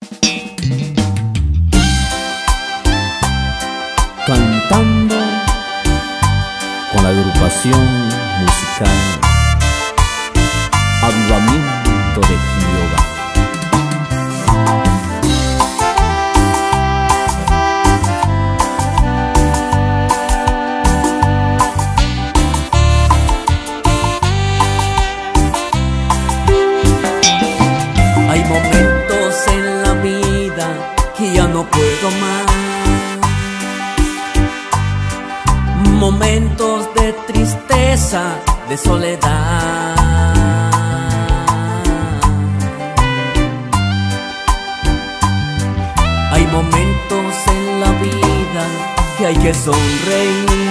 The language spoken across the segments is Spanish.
Cantando con la agrupación musical Avivamiento de Jehová. Hay momentos en la vida que ya no puedo más, momentos de tristeza, de soledad. Hay momentos en la vida que hay que sonreír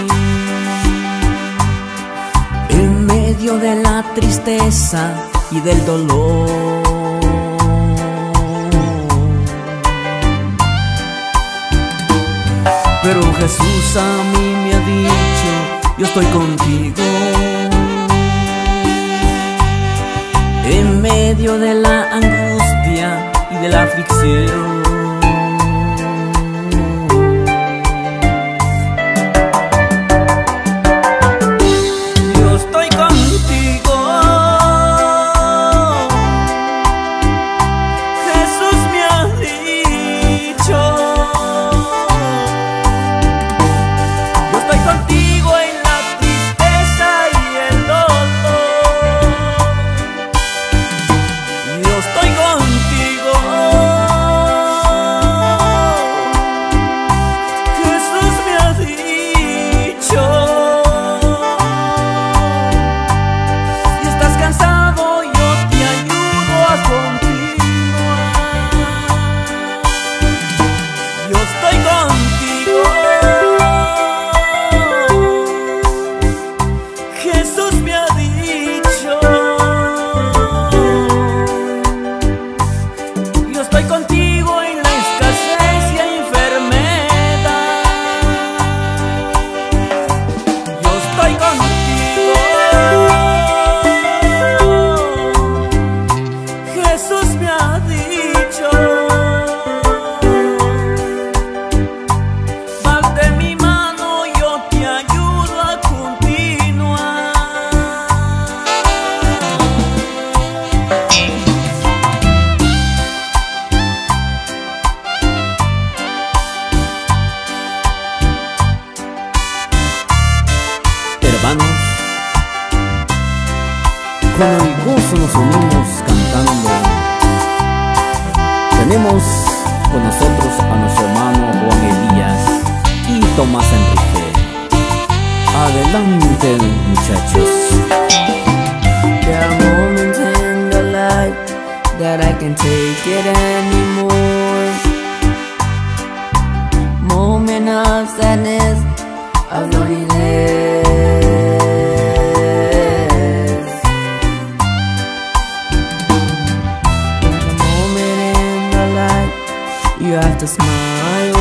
en medio de la tristeza y del dolor. Pero Jesús a mí me ha dicho: yo estoy contigo en medio de la angustia y de la aflicción. Yo estoy contigo, Jesús me ha dicho. Contigo en la tristeza y el dolor. Yo estoy contigo, Jesús me ha dicho. Si estás cansado, yo te ayudo a continuar. Yo estoy contigo, Jesús me ha dicho. Yo estoy contigo en la escasez y enfermedad. Yo estoy contigo, Jesús me ha dicho. Date mi mano, yo te ayudo a continuar. Hermanos, con el gozo nos unimos cantando. Tenemos con nosotros a nuestro hermano Juan Elías y Tomás Enrique. Adelante, muchachos. There are moments in the life that I can't take it anymore. Moment of sadness, of loneliness. There's a moment in the life you have to smile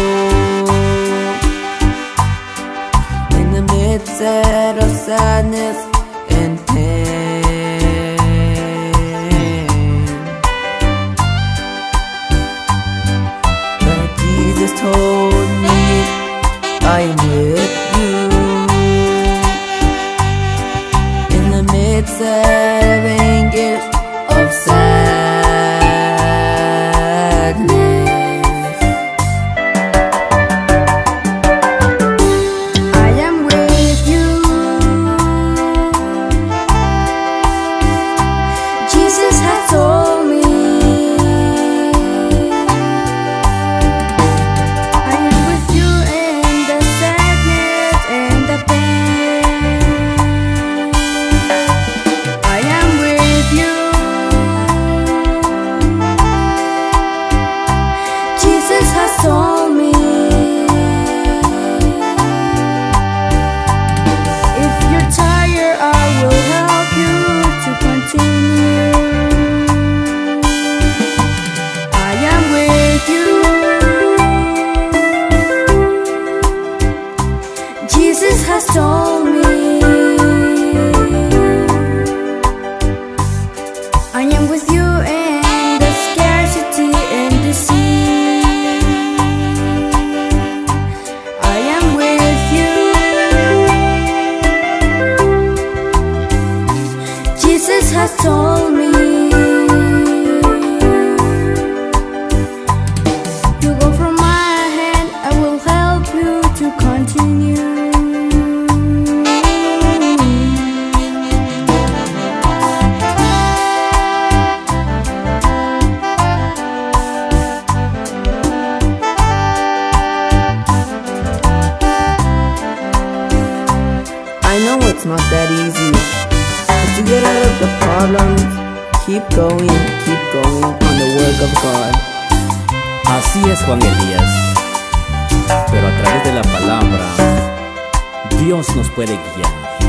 in the midst of sadness and pain. But Jesus told me, I am with you in the midst of anguish, of sadness. I am with you problems, keep going on the work of God. Así es, Juan Elías. Pero a través de la palabra, Dios nos puede guiar.